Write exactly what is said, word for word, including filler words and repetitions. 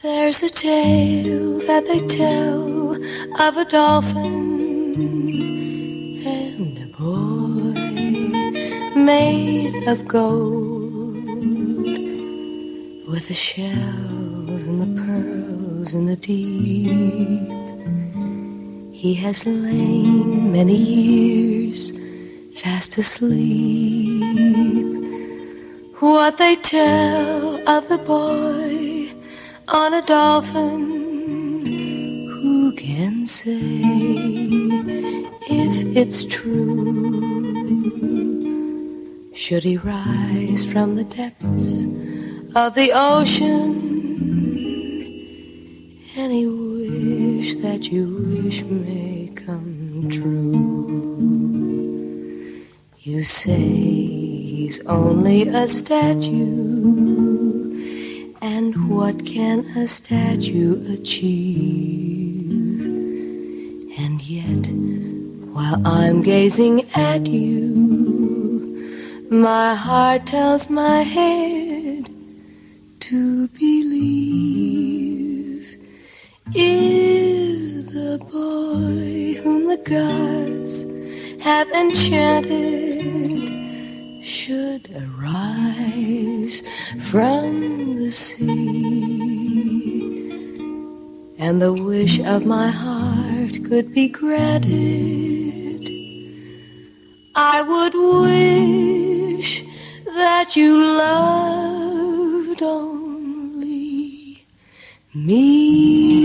There's a tale that they tell of a dolphin and a boy made of gold, with the shells and the pearls in the deep. He has lain many years fast asleep. What they tell of the boy on a dolphin, who can say if it's true? Should he rise from the depths of the ocean, any wish that you wish may come true? You say he's only a statue, and what can a statue achieve? And yet, while I'm gazing at you, my heart tells my head to believe. Is the boy whom the gods have enchanted should arise from the sea, and the wish of my heart could be granted, I would wish that you loved only me.